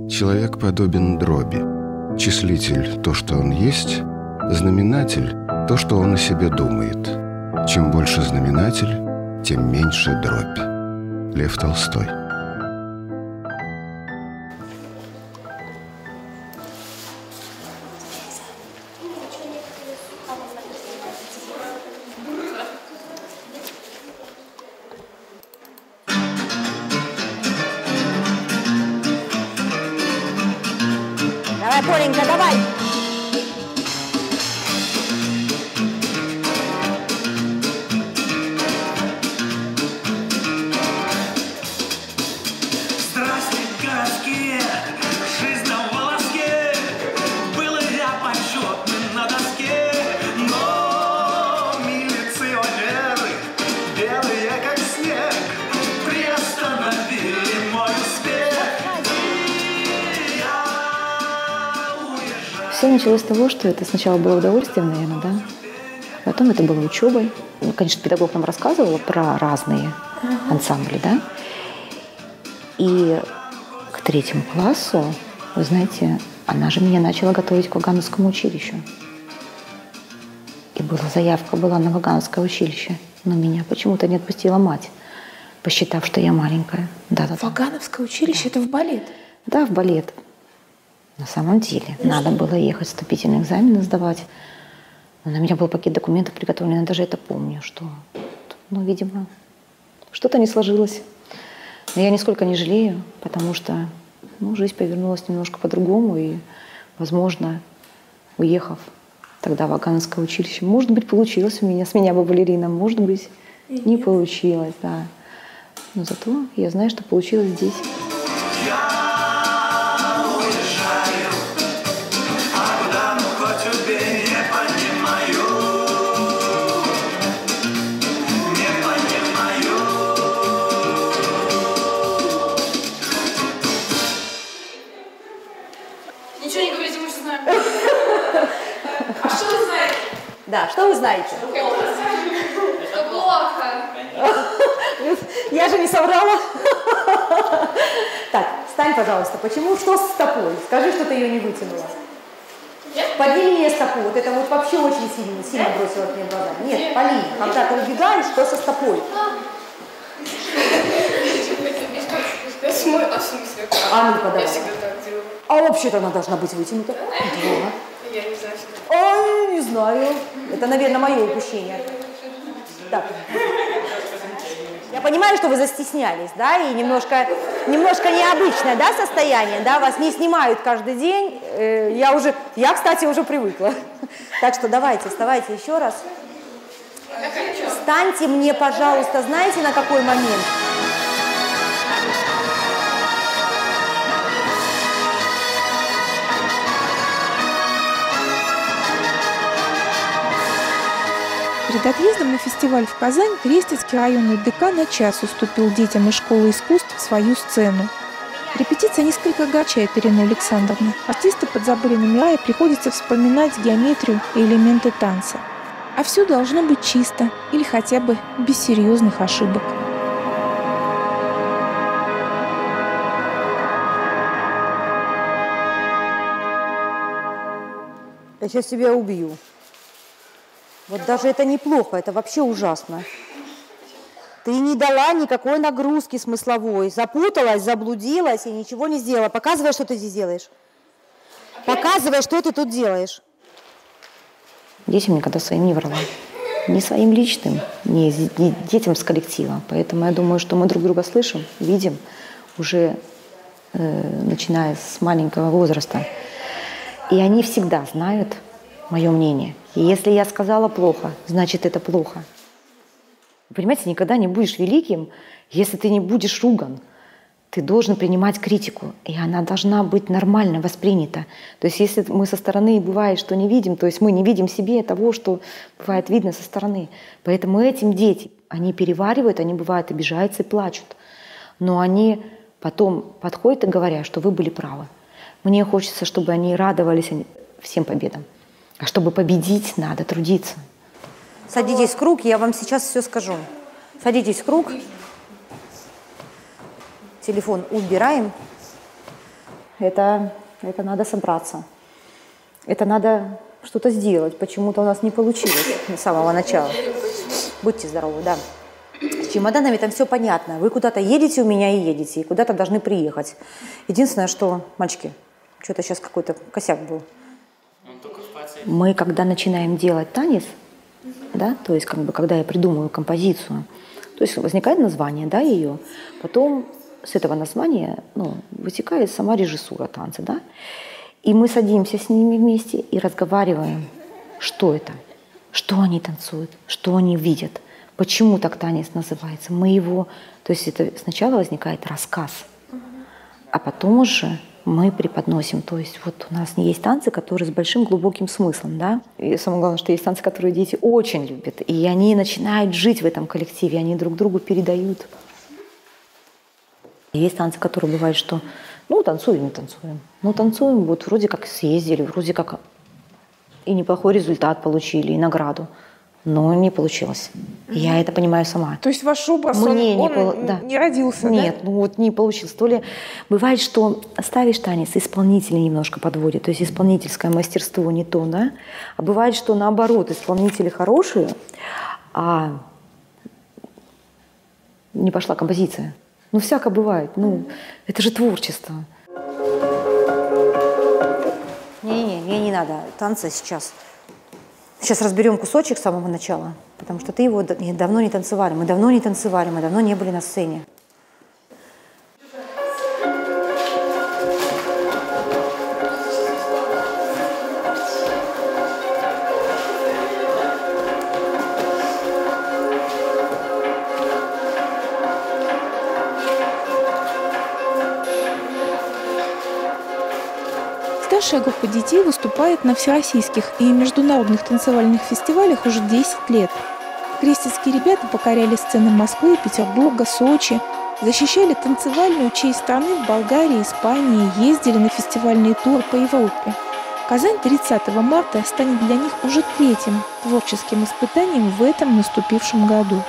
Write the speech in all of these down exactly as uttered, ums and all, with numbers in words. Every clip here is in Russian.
Человек подобен дроби. Числитель – то, что он есть, знаменатель – то, что он о себе думает. Чем больше знаменатель, тем меньше дробь. Лев Толстой. Давай, Поленька, давай! Страсти городские, жизнь на волоске, был я почетным на доске, но милиционеры, белые как снег, приостановили мой успех. Все началось с того, что это сначала было удовольствием, наверное, да? Потом это было учебой. Ну, конечно, педагог нам рассказывал про разные ансамбли, да? И к третьему классу, вы знаете, она же меня начала готовить к Вагановскому училищу. И была заявка была на Вагановское училище. Но меня почему-то не отпустила мать, посчитав, что я маленькая. Да, да, Вагановское училище – это в балет? Да, в балет. На самом деле, надо было ехать вступительные экзамены сдавать. Но на меня был пакет документов приготовлен, я даже это помню, что, ну, видимо, что-то не сложилось. Но я нисколько не жалею, потому что, ну, жизнь повернулась немножко по-другому, и, возможно, уехав тогда в Вагановское училище, может быть, получилось у меня, с меня бы балерина, может быть, не получилось, да. Но зато я знаю, что получилось здесь. Ничего не говорите, мы все знаем. А что вы знаете? Да, что вы знаете? Что плохо. Я же не соврала. Так, встань, пожалуйста. Почему? Что с стопой? Скажи, что ты ее не вытянула. Подними мне стопу. Вот это вот вообще очень сильно, сильно бросило мне в глаза. Нет, Полин, когда ты убегаешь, что со стопой? А в смысле? А ну-ка, давай. Я всегда так делаю. А вообще-то она должна быть вытянута. Да. Я не знаю. Ой, не знаю. Это, наверное, мое упущение. Так. Я понимаю, что вы застеснялись, да, и немножко, немножко необычное, да, состояние, да, вас не снимают каждый день. Я уже, я, кстати, уже привыкла. Так что давайте, вставайте еще раз. Встаньте мне, пожалуйста, знаете, на какой момент? Перед отъездом на фестиваль в Казань Крестецкий районный ДК на час уступил детям из школы искусств свою сцену. Репетиция несколько огорчает Ирину Александровну. Артисты подзабыли номера и приходится вспоминать геометрию и элементы танца. А все должно быть чисто или хотя бы без серьезных ошибок. Я сейчас тебя убью. Вот даже это неплохо, это вообще ужасно. Ты не дала никакой нагрузки смысловой, запуталась, заблудилась и ничего не сделала. Показывай, что ты здесь делаешь. Показывай, что ты тут делаешь. Детям никогда своим не врала. Ни своим личным, ни, ни детям с коллектива. Поэтому я думаю, что мы друг друга слышим, видим уже э, начиная с маленького возраста. И они всегда знают мое мнение. И если я сказала плохо, значит это плохо. Вы понимаете, никогда не будешь великим, если ты не будешь руган. Ты должен принимать критику, и она должна быть нормально воспринята. То есть если мы со стороны бывает, что не видим, то есть мы не видим себе того, что бывает видно со стороны. Поэтому этим дети, они переваривают, они бывают обижаются и плачут. Но они потом подходят и говорят, что вы были правы. Мне хочется, чтобы они радовались всем победам. А чтобы победить, надо трудиться. Садитесь в круг, я вам сейчас все скажу. Садитесь в круг. Телефон убираем. это, это надо собраться. Это надо что-то сделать. Почему-то у нас не получилось с самого начала. Будьте здоровы, да. С чемоданами там все понятно. Вы куда-то едете у меня и едете, и куда-то должны приехать. Единственное, что, мальчики, что-то сейчас какой-то косяк был. Мы, когда начинаем делать танец, да, то есть как бы, когда я придумываю композицию, то есть возникает название, да, ее, потом с этого названия, ну, вытекает сама режиссура танца, да, и мы садимся с ними вместе и разговариваем, что это, что они танцуют, что они видят, почему так танец называется. Мы его, то есть это сначала возникает рассказ, а потом уже мы преподносим. То есть вот у нас есть танцы, которые с большим глубоким смыслом, да. И самое главное, что есть танцы, которые дети очень любят, и они начинают жить в этом коллективе, они друг другу передают. И есть танцы, которые бывают, что ну танцуем, не танцуем. Ну танцуем, вот вроде как съездили, вроде как и неплохой результат получили, и награду. Но не получилось. Я это понимаю сама. То есть ваш образ, Мне он, не, он пол... да. не родился, Нет, да? ну вот не получилось. То ли бывает, что ставишь танец, исполнители немножко подводят, то есть исполнительское мастерство не то, да? А бывает, что наоборот, исполнители хорошие, а не пошла композиция. Ну всяко бывает. Ну, это же творчество. Не-не-не, мне не надо танца сейчас. Сейчас разберем кусочек с самого начала, потому что ты его давно не танцевали. Мы давно не танцевали, мы давно не были на сцене. Старшая группа детей выступает на всероссийских и международных танцевальных фестивалях уже десять лет. Крестецкие ребята покоряли сцены Москвы, Петербурга, Сочи, защищали танцевальную честь страны в Болгарии, Испании, ездили на фестивальные туры по Европе. Казань тридцатого марта станет для них уже третьим творческим испытанием в этом наступившем году.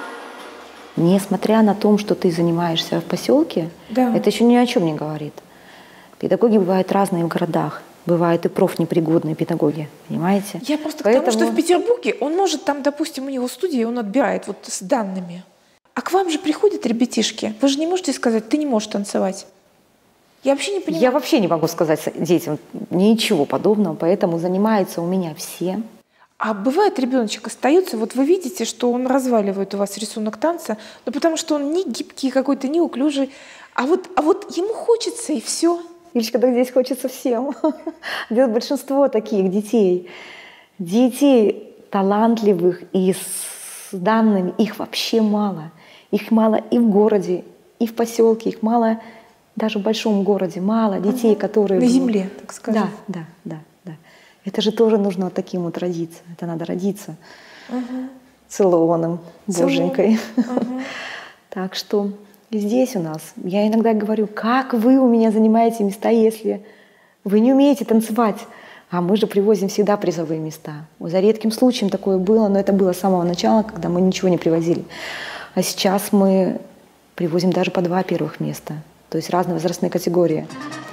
Несмотря на то, что ты занимаешься в поселке, Да. это еще ни о чем не говорит. Педагоги бывают разные в городах. Бывают и профнепригодные педагоги, понимаете? Я просто Поэтому... к тому, что в Петербурге он может там, допустим, у него студия, он отбирает вот с данными. А к вам же приходят ребятишки. Вы же не можете сказать, ты не можешь танцевать. Я вообще не понимаю. Я вообще не могу сказать детям ничего подобного, поэтому занимаются у меня все. А бывает, ребеночек остается, вот вы видите, что он разваливает у вас рисунок танца, но потому что он не гибкий какой-то, не уклюжий, а вот, а вот ему хочется и все. Илечка, да здесь хочется всем. Здесь большинство таких детей. Детей талантливых и с данными, их вообще мало. Их мало и в городе, и в поселке, их мало даже в большом городе. Мало детей, Ага. которые... На земле, так скажем. Да, да, да, да. Это же тоже нужно вот таким вот родиться. Это надо родиться Ага. целованным боженькой. Ага. Так что здесь у нас, я иногда говорю, как вы у меня занимаете места, если вы не умеете танцевать? А мы же привозим всегда призовые места. За редким случаем такое было, но это было с самого начала, когда мы ничего не привозили. А сейчас мы привозим даже по два первых места. То есть разные возрастные категории.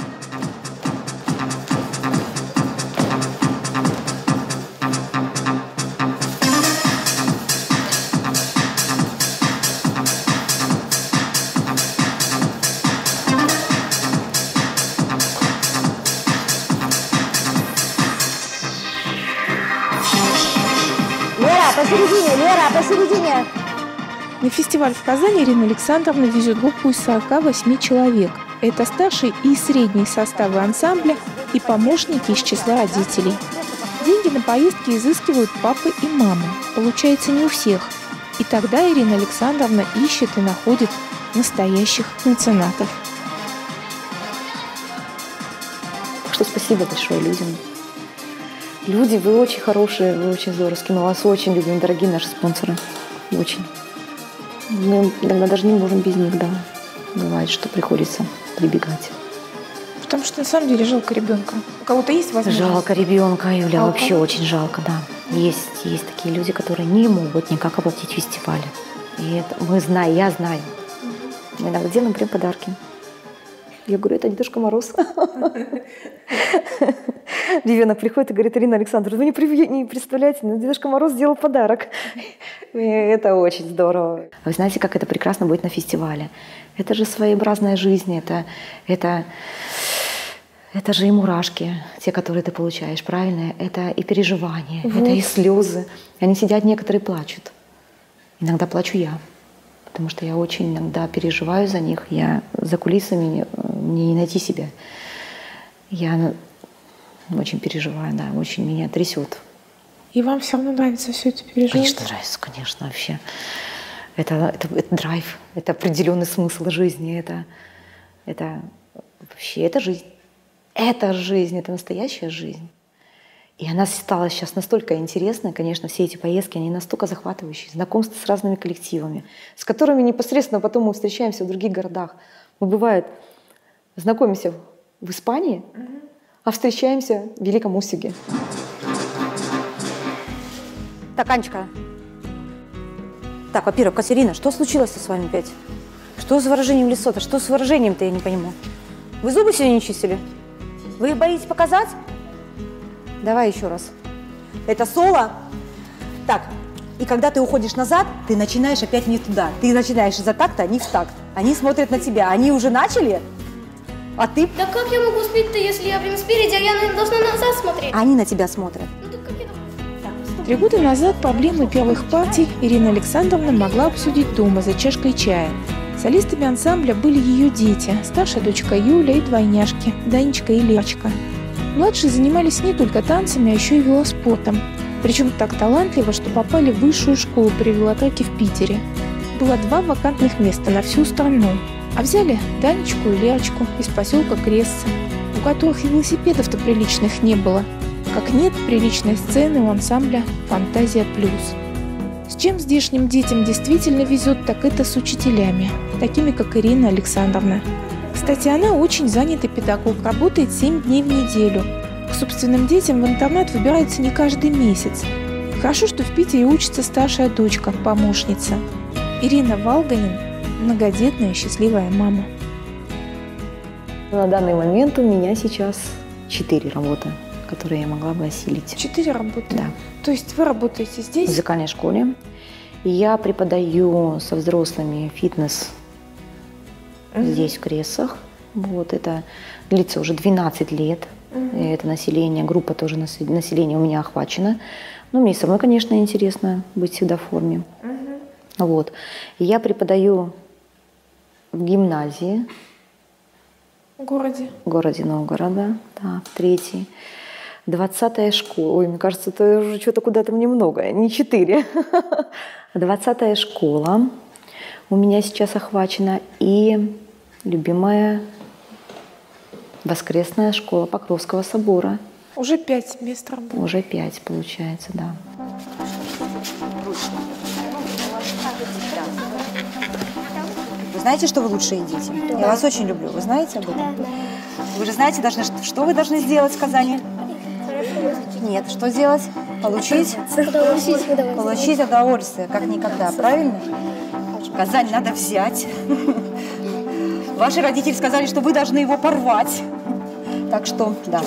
Лера, посередине, Лера, посередине. На фестиваль в Казани Ирина Александровна везет группу из сорока восьми человек. Это старший и средний составы ансамбля и помощники из числа родителей. Деньги на поездки изыскивают папы и мамы. Получается не у всех. И тогда Ирина Александровна ищет и находит настоящих меценатов. Так что спасибо большое людям. Люди, вы очень хорошие, вы очень здоровские. Мы вас очень любим, дорогие наши спонсоры. Очень. Мы иногда даже не можем без них, да. Бывает, что приходится прибегать. Потому что на самом деле жалко ребенка. У кого-то есть возможность? Жалко ребенка, Юля, А у вообще кого? очень жалко, да. Есть, есть такие люди, которые не могут никак оплатить фестивали. И это мы знаем, я знаю. Мы иногда делаем прям подарки. Я говорю, это Дедушка Мороз. Ребенок приходит и говорит, Ирина Александровна, вы не представляете, но Дедушка Мороз сделал подарок. И это очень здорово. Вы знаете, как это прекрасно будет на фестивале. Это же своеобразная жизнь, это, это, это же и мурашки, те, которые ты получаешь, правильно? Это и переживания, вот. Это и слезы. Они сидят, некоторые плачут. Иногда плачу я, потому что я очень иногда переживаю за них. Я за кулисами, мне не найти себя. Я очень переживаю, да, очень меня трясет. И вам все равно нравится все это переживать? Конечно, нравится, конечно, вообще. Это, это, это драйв, это определенный смысл жизни, это, это вообще, это жизнь. Это жизнь, это настоящая жизнь. И она стала сейчас настолько интересной, конечно, все эти поездки, они настолько захватывающие. Знакомство с разными коллективами, с которыми непосредственно потом мы встречаемся в других городах. Мы, бывает, знакомимся в Испании, а встречаемся в Великом Устюге. Так, Анечка. Так, во-первых, Катерина, что случилось-то с вами опять? Что с выражением лица-то? Что с выражением-то, я не понимаю. Вы зубы сегодня не чистили? Вы их боитесь показать? Давай еще раз. Это соло. Так, и когда ты уходишь назад, ты начинаешь опять не туда. Ты начинаешь из-за такта, они в такт. Они смотрят на тебя. Они уже начали, а ты... Да как я могу спеть-то, если я прям спереди, а я, наверное, должна назад смотреть? Они на тебя смотрят. Ну так как я должна? Три года назад проблемы первых партий Ирина Александровна могла обсудить дома за чашкой чая. Солистами ансамбля были ее дети, старшая дочка Юля и двойняшки Данечка и Лерочка. Младшие занимались не только танцами, а еще и велоспортом. Причем так талантливо, что попали в высшую школу при велотреке в Питере. Было два вакантных места на всю страну. А взяли Данечку и Лерочку из поселка Кресцы, у которых и велосипедов-то приличных не было. Как нет приличной сцены у ансамбля «Фантазия плюс». С чем здешним детям действительно везет, так это с учителями, такими как Ирина Александровна. Кстати, она очень занятый педагог, работает семь дней в неделю. К собственным детям в интернат выбирается не каждый месяц. Хорошо, что в Питере учится старшая дочка, помощница. Ирина Волганин – многодетная счастливая мама. На данный момент у меня сейчас четыре работы, которые я могла бы осилить. Четыре работы? Да. То есть вы работаете здесь? В музыкальной школе. И я преподаю со взрослыми фитнес угу. здесь, в Кресах. Вот, это длится уже двенадцать лет. Угу. И это население, группа тоже населения у меня охвачена. Но мне самой, конечно, интересно быть всегда в форме. Угу. Вот. И я преподаю в гимназии. В городе? В городе Новгорода, да, в третьей. Двадцатая школа. Ой, мне кажется, это уже что-то куда-то мне много, не четыре. Двадцатая школа у меня сейчас охвачена. И любимая воскресная школа Покровского собора. Уже пять мест работы. Уже пять, получается, да. Вы знаете, что вы лучшие дети? Да. Я вас очень люблю. Вы знаете об этом? Да. Вы же знаете, должны, что вы должны сделать в Казани? Нет, что сделать? Получить? Удовольствие. Получить удовольствие, как никогда, правильно? Казань надо взять. Ваши родители сказали, что вы должны его порвать. Так что, да.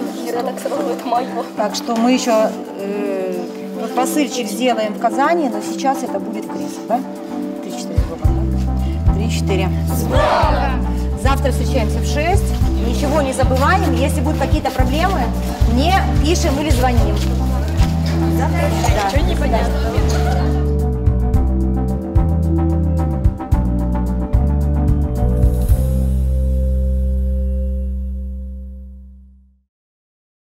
Так что мы еще э, посыльчик сделаем в Казани, но сейчас это будет в Кресах, да? Три-четыре года, да? Три-четыре. Завтра встречаемся в шесть. Ничего не забываем. Если будут какие-то проблемы, мне пишем или звоним. Да? Ничего не понятно.